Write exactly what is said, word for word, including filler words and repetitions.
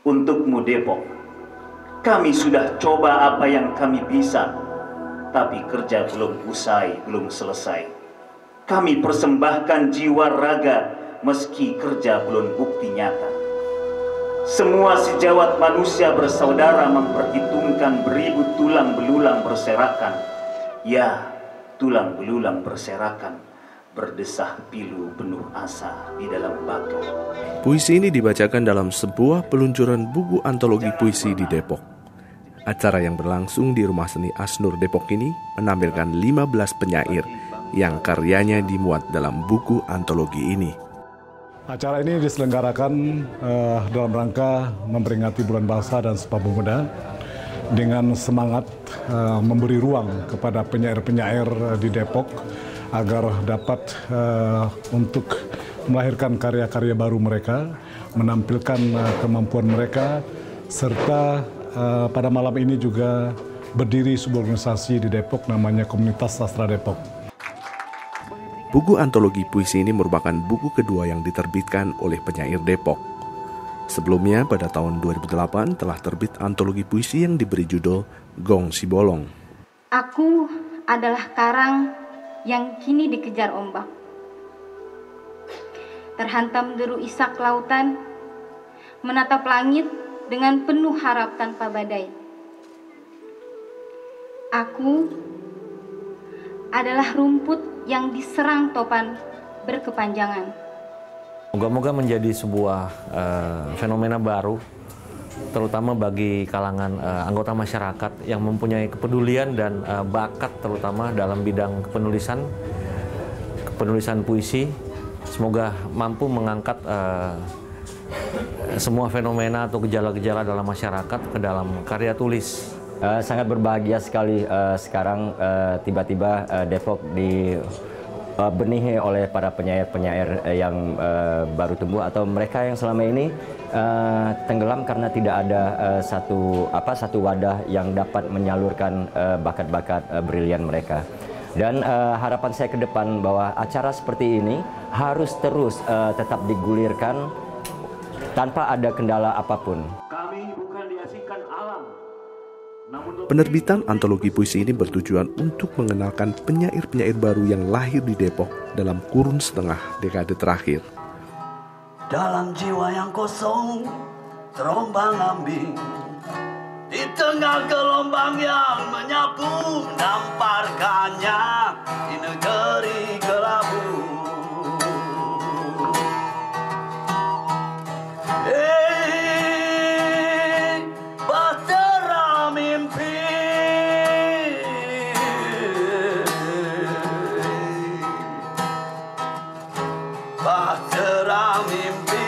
Untukmu Depok, kami sudah coba apa yang kami bisa, tapi kerja belum usai, belum selesai. Kami persembahkan jiwa raga meski kerja belum bukti nyata. Semua sejawat manusia bersaudara memperhitungkan beribu tulang belulang berserakan. Ya, tulang belulang berserakan, berdesah pilu penuh asa di dalam batu. Puisi ini dibacakan dalam sebuah peluncuran buku antologi puisi di Depok. Acara yang berlangsung di Rumah Seni Asnur Depok ini menampilkan lima belas penyair yang karyanya dimuat dalam buku antologi ini. Acara ini diselenggarakan uh, dalam rangka memperingati Bulan Bahasa dan Sumpah Pemuda dengan semangat uh, memberi ruang kepada penyair-penyair uh, di Depok agar dapat uh, untuk melahirkan karya-karya baru mereka, menampilkan uh, kemampuan mereka, serta uh, pada malam ini juga berdiri sebuah organisasi di Depok namanya Komunitas Sastra Depok. Buku antologi puisi ini merupakan buku kedua yang diterbitkan oleh penyair Depok. Sebelumnya pada tahun dua ribu delapan telah terbit antologi puisi yang diberi judul Gong Si Bolong. Aku adalah karang yang kini dikejar ombak. Terhantam deru isak lautan, menatap langit dengan penuh harap tanpa badai. Aku adalah rumput yang diserang topan berkepanjangan. Moga-moga menjadi sebuah uh, fenomena baru, terutama bagi kalangan uh, anggota masyarakat yang mempunyai kepedulian dan uh, bakat terutama dalam bidang penulisan, penulisan puisi. Semoga mampu mengangkat uh, semua fenomena atau gejala-gejala dalam masyarakat ke dalam karya tulis. Uh, sangat berbahagia sekali uh, sekarang uh, tiba-tiba uh, Depok dibenihi uh, oleh para penyair-penyair uh, yang uh, baru tumbuh atau mereka yang selama ini uh, tenggelam karena tidak ada uh, satu apa satu wadah yang dapat menyalurkan uh, bakat-bakat uh, brilian mereka. Dan uh, harapan saya ke depan bahwa acara seperti ini harus terus uh, tetap digulirkan tanpa ada kendala apapun. Kami bukan diasingkan alam. Penerbitan antologi puisi ini bertujuan untuk mengenalkan penyair-penyair baru yang lahir di Depok dalam kurun setengah dekade terakhir. Dalam jiwa yang kosong, terombang-ambing, di tengah gelombang yang menyapu, namparkannya di negeri kelabu. Bahtera mimpi